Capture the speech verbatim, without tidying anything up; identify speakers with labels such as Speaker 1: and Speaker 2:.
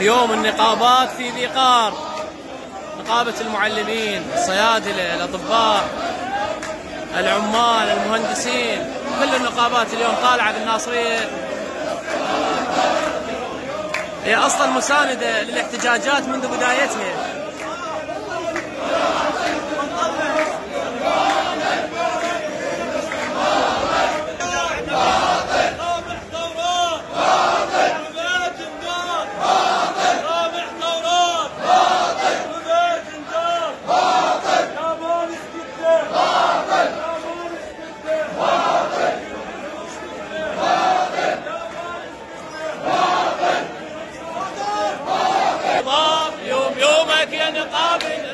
Speaker 1: يوم النقابات في ذي قار، نقابة المعلمين، الصيادلة، الأطباء، العمال، المهندسين، كل النقابات اليوم طالعة بالناصرية. هي أصلا مساندة للاحتجاجات منذ بدايتها. يوم يومك يا نقابي